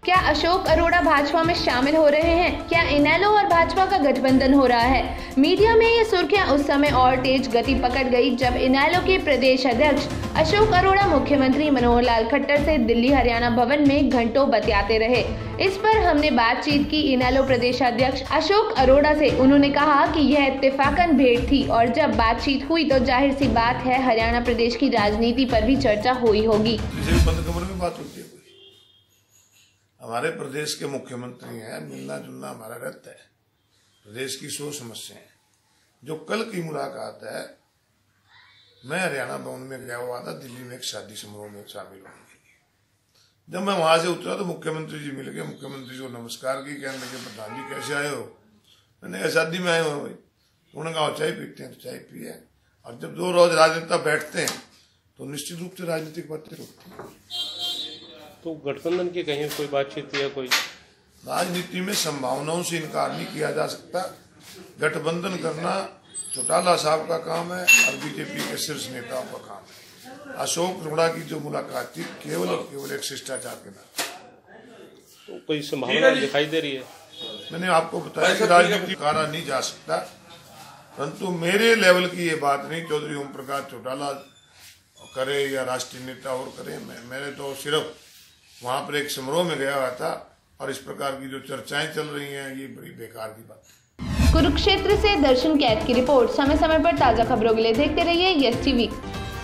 क्या अशोक अरोड़ा भाजपा में शामिल हो रहे हैं? क्या इनेलो और भाजपा का गठबंधन हो रहा है? मीडिया में ये सुर्खियां उस समय और तेज गति पकड़ गई जब इनेलो के प्रदेश अध्यक्ष अशोक अरोड़ा मुख्यमंत्री मनोहर लाल खट्टर से दिल्ली हरियाणा भवन में घंटों बतियाते रहे। इस पर हमने बातचीत की इनेलो प्रदेश अध्यक्ष अशोक अरोड़ा से। उन्होंने कहा कि यह इत्तेफाकन भेंट थी और जब बातचीत हुई तो जाहिर सी बात है हरियाणा प्रदेश की राजनीति पर भी चर्चा हुई होगी। हमारे प्रदेश के मुख्यमंत्री हैं, मिलना जुलना हमारा रहता है, प्रदेश की 100 समस्याएं। जो कल की मुलाकात है, मैं हरियाणा भवन में गया हुआ था दिल्ली में एक शादी समारोह में शामिल होने के लिए। जब मैं वहां से उतरा तो मुख्यमंत्री जी मिल गए, मुख्यमंत्री जी को नमस्कार की, कहने लगे प्रधान जी कैसे आए हो? मैंने कहा शादी में आए हो भाई। उन्होंने कहा चाय पीते हैं, तो चाय पिए। और जब दो रोज राजनेता बैठते हैं तो निश्चित रूप से राजनीतिक बातें होती हैं। तो गठबंधन की कहीं कोई बातचीत या कोई राजनीति में संभावनाओं से इनकार नहीं किया जा सकता। गठबंधन करना चौटाला साहब का काम है और बीजेपी के शीर्ष नेताओं का काम है। अशोक अरोड़ा की जो मुलाकात थी केवल और केवल एक शिष्टाचार के नाम। तो कोई संभावना दिखाई दे रही है? मैंने आपको बताया कि राजनीति कारा नहीं जा सकता, परंतु मेरे लेवल की ये बात नहीं चौधरी ओम प्रकाश चौटाला करे या राष्ट्रीय नेता और करे। मैंने तो सिर्फ वहां पर एक समारोह में गया हुआ था और इस प्रकार की जो चर्चाएं चल रही हैं ये बड़ी बेकार की बात है। कुरुक्षेत्र से दर्शन कैद की रिपोर्ट। समय समय पर ताजा खबरों के लिए देखते रहिए यस टीवी।